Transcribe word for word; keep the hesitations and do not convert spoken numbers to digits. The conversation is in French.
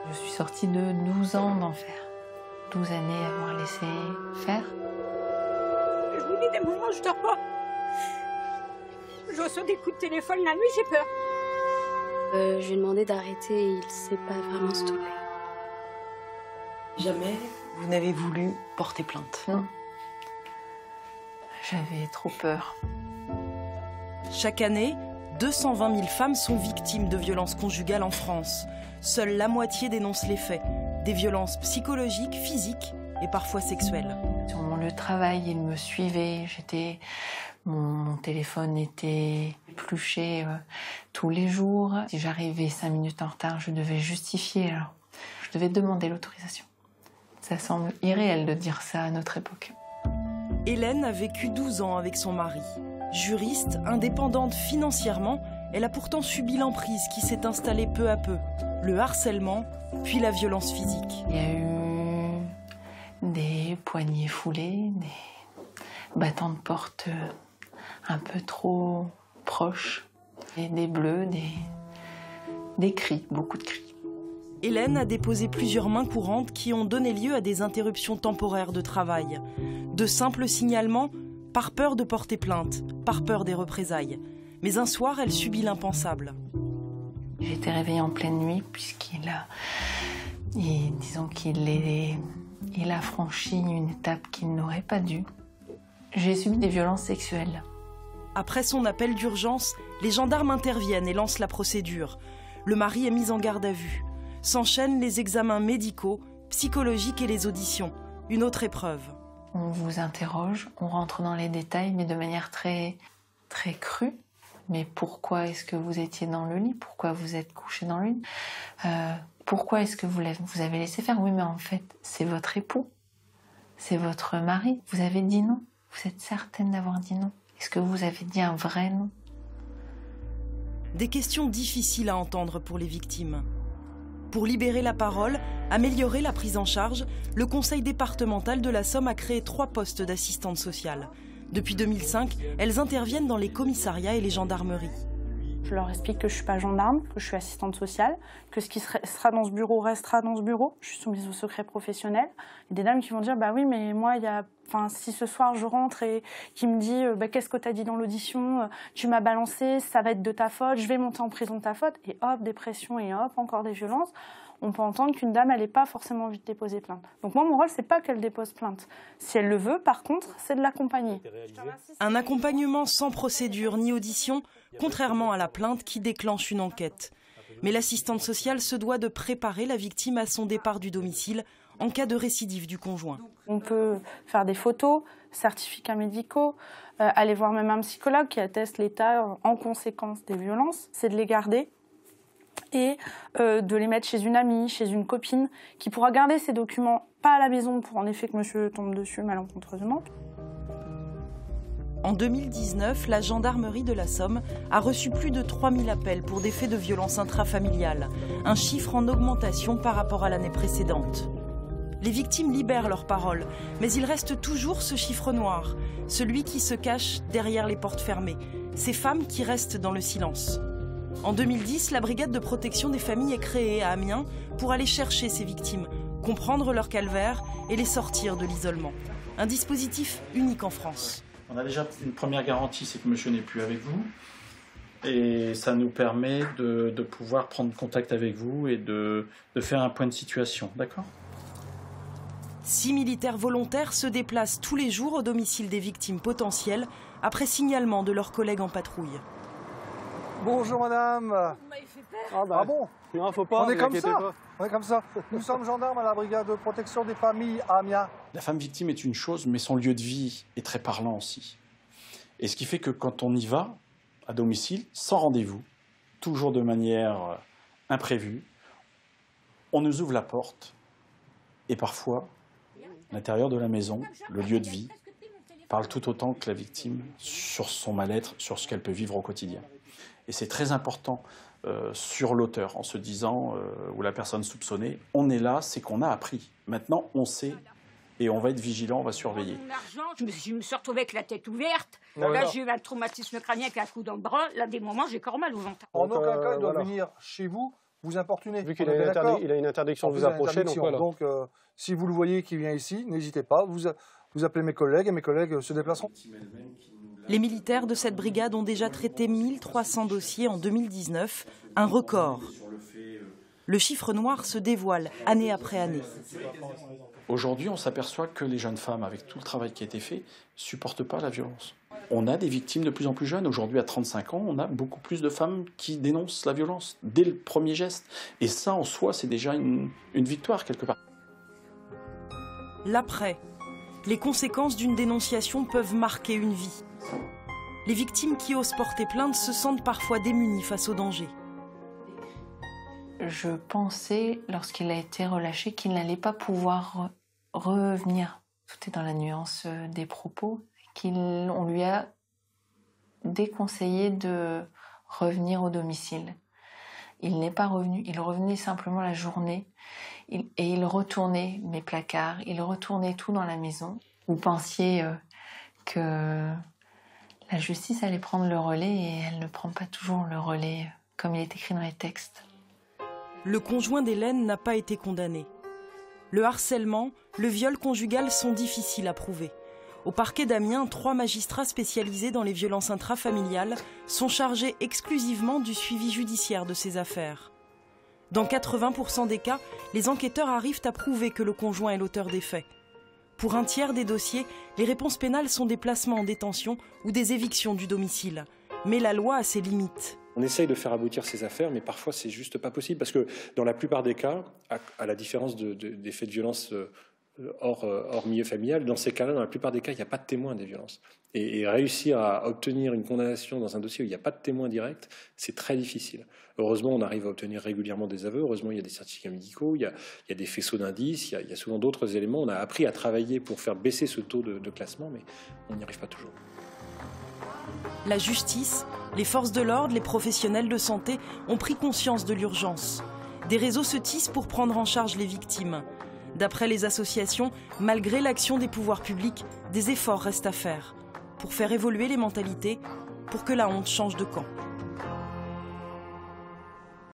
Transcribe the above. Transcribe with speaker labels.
Speaker 1: Je suis sortie de douze ans d'enfer. douze années à avoir laissé faire.
Speaker 2: Je vous dis, des moments, je dors pas. Je reçois des coups de téléphone la nuit, j'ai peur.
Speaker 3: Euh, je lui ai demandé d'arrêter et il ne s'est pas vraiment stoppé.
Speaker 4: Jamais vous n'avez voulu porter plainte?
Speaker 1: Non. J'avais trop peur.
Speaker 5: Chaque année, deux cent vingt mille femmes sont victimes de violences conjugales en France. Seule la moitié dénonce les faits. Des violences psychologiques, physiques et parfois sexuelles.
Speaker 1: Sur mon lieu de travail, il me suivait. J'étais... Mon, mon téléphone était épluché euh, tous les jours. Si j'arrivais cinq minutes en retard, je devais justifier. Alors, je devais demander l'autorisation. Ça semble irréel de dire ça à notre époque.
Speaker 5: Hélène a vécu douze ans avec son mari. Juriste, indépendante financièrement, elle a pourtant subi l'emprise qui s'est installée peu à peu. Le harcèlement, puis la violence physique.
Speaker 1: Il y a eu des poignets foulés, des battants de porte un peu trop proches, et des bleus, des, des cris, beaucoup de cris.
Speaker 5: Hélène a déposé plusieurs mains courantes qui ont donné lieu à des interruptions temporaires de travail. De simples signalements, par peur de porter plainte, par peur des représailles. Mais un soir, elle subit l'impensable.
Speaker 1: J'ai été réveillée en pleine nuit puisqu'il a, il, disons qu'il est, il a franchi une étape qu'il n'aurait pas dû. J'ai subi des violences sexuelles.
Speaker 5: Après son appel d'urgence, les gendarmes interviennent et lancent la procédure. Le mari est mis en garde à vue. S'enchaînent les examens médicaux, psychologiques et les auditions. Une autre épreuve.
Speaker 1: On vous interroge, on rentre dans les détails, mais de manière très, très crue. Mais pourquoi est-ce que vous étiez dans le lit? Pourquoi vous êtes couché dans le lit? euh, Pourquoi est-ce que vous, vous avez laissé faire? Oui, mais en fait, c'est votre époux. C'est votre mari. Vous avez dit non. Vous êtes certaine d'avoir dit non? Est-ce que vous avez dit un vrai non?
Speaker 5: Des questions difficiles à entendre pour les victimes. Pour libérer la parole, améliorer la prise en charge, le conseil départemental de la Somme a créé trois postes d'assistantes sociales. Depuis deux mille cinq, elles interviennent dans les commissariats et les gendarmeries.
Speaker 6: Je leur explique que je ne suis pas gendarme, que je suis assistante sociale, que ce qui sera dans ce bureau restera dans ce bureau. Je suis soumise au secret professionnel. Il y a des dames qui vont dire bah oui, mais moi, il y a, enfin, si ce soir je rentre et qui me dit bah, qu'est-ce que tu as dit dans l'audition, tu m'as balancé, ça va être de ta faute, je vais monter en prison de ta faute, et hop, des pressions et hop, encore des violences. On peut entendre qu'une dame, elle n'ait pas forcément envie de déposer plainte. Donc moi, mon rôle, c'est pas qu'elle dépose plainte. Si elle le veut, par contre, c'est de l'accompagner.
Speaker 5: Un accompagnement sans procédure ni audition, contrairement à la plainte qui déclenche une enquête. Mais l'assistante sociale se doit de préparer la victime à son départ du domicile en cas de récidive du conjoint.
Speaker 6: On peut faire des photos, certificats médicaux, euh, aller voir même un psychologue qui atteste l'état en conséquence des violences. C'est de les garder et euh, de les mettre chez une amie, chez une copine, qui pourra garder ces documents, pas à la maison pour en effet que monsieur tombe dessus malencontreusement.
Speaker 5: En deux mille dix-neuf, la gendarmerie de la Somme a reçu plus de trois mille appels pour des faits de violence intrafamiliale, un chiffre en augmentation par rapport à l'année précédente. Les victimes libèrent leur parole, mais il reste toujours ce chiffre noir, celui qui se cache derrière les portes fermées, ces femmes qui restent dans le silence. En deux mille dix, la brigade de protection des familles est créée à Amiens pour aller chercher ces victimes, comprendre leur calvaire et les sortir de l'isolement. Un dispositif unique en France.
Speaker 7: On a déjà une première garantie, c'est que monsieur n'est plus avec vous. Et ça nous permet de, de pouvoir prendre contact avec vous et de, de faire un point de situation, d'accord?
Speaker 5: Six militaires volontaires se déplacent tous les jours au domicile des victimes potentielles après signalement de leurs collègues en patrouille.
Speaker 8: Bonjour madame.
Speaker 2: Vous m'avez fait peur.
Speaker 8: Ah, bah, ah bon?
Speaker 9: Non, faut pas,
Speaker 8: on est comme ça.
Speaker 9: pas.
Speaker 8: On est comme ça. Nous sommes gendarmes à la brigade de protection des familles à Amiens.
Speaker 7: La femme victime est une chose, mais son lieu de vie est très parlant aussi. Et ce qui fait que quand on y va, à domicile, sans rendez-vous, toujours de manière imprévue, on nous ouvre la porte et parfois, à l'intérieur de la maison, le lieu de vie parle tout autant que la victime sur son mal-être, sur ce qu'elle peut vivre au quotidien. Et c'est très important euh, sur l'auteur, en se disant, euh, ou la personne soupçonnée, on est là, c'est qu'on a appris. Maintenant, on sait, et on va être vigilant, on va surveiller.
Speaker 2: Je me, je me suis retrouvée avec la tête ouverte.
Speaker 8: Ouais,
Speaker 2: là,
Speaker 8: non.
Speaker 2: j'ai eu un traumatisme crânien avec un coup dans le bras. Là, des moments, j'ai encore mal au ventre.
Speaker 8: En aucun
Speaker 9: euh,
Speaker 8: cas, il doit
Speaker 9: voilà.
Speaker 8: venir chez vous vous importunez.
Speaker 9: Vu qu'il a, a une interdiction de vous approcher, donc voilà.
Speaker 8: Donc, euh, si vous le voyez qui vient ici, n'hésitez pas, vous, vous appelez mes collègues et mes collègues se déplaceront.
Speaker 5: Les militaires de cette brigade ont déjà traité mille trois cents dossiers en deux mille dix-neuf, un record. Le chiffre noir se dévoile année après année.
Speaker 7: Aujourd'hui, on s'aperçoit que les jeunes femmes, avec tout le travail qui a été fait, ne supportent pas la violence. On a des victimes de plus en plus jeunes. Aujourd'hui, à trente-cinq ans, on a beaucoup plus de femmes qui dénoncent la violence dès le premier geste. Et ça, en soi, c'est déjà une, une victoire, quelque part.
Speaker 5: L'après. Les conséquences d'une dénonciation peuvent marquer une vie. Les victimes qui osent porter plainte se sentent parfois démunies face au danger.
Speaker 1: Je pensais, lorsqu'il a été relâché, qu'il n'allait pas pouvoir revenir. Tout est dans la nuance des propos. Qu'on lui a déconseillé de revenir au domicile. Il n'est pas revenu, il revenait simplement la journée il, et il retournait mes placards, il retournait tout dans la maison. Vous pensiez euh, que la justice allait prendre le relais et elle ne prend pas toujours le relais euh, comme il est écrit dans les textes.
Speaker 5: Le conjoint d'Hélène n'a pas été condamné. Le harcèlement, le viol conjugal sont difficiles à prouver. Au parquet d'Amiens, trois magistrats spécialisés dans les violences intrafamiliales sont chargés exclusivement du suivi judiciaire de ces affaires. Dans quatre-vingts pour cent des cas, les enquêteurs arrivent à prouver que le conjoint est l'auteur des faits. Pour un tiers des dossiers, les réponses pénales sont des placements en détention ou des évictions du domicile. Mais la loi a ses limites.
Speaker 10: On essaye de faire aboutir ces affaires, mais parfois c'est juste pas possible parce que dans la plupart des cas, à, à la différence de, de, des faits de violence euh, Hors, hors milieu familial, dans ces cas-là, dans la plupart des cas, il n'y a pas de témoin des violences. Et, et réussir à obtenir une condamnation dans un dossier où il n'y a pas de témoin direct, c'est très difficile. Heureusement, on arrive à obtenir régulièrement des aveux. Heureusement, il y a des certificats médicaux, il y a, il y a des faisceaux d'indices, il y a, il y a souvent d'autres éléments. On a appris à travailler pour faire baisser ce taux de, de classement, mais on n'y arrive pas toujours.
Speaker 5: La justice, les forces de l'ordre, les professionnels de santé ont pris conscience de l'urgence. Des réseaux se tissent pour prendre en charge les victimes. D'après les associations, malgré l'action des pouvoirs publics, des efforts restent à faire pour faire évoluer les mentalités, pour que la honte change de camp.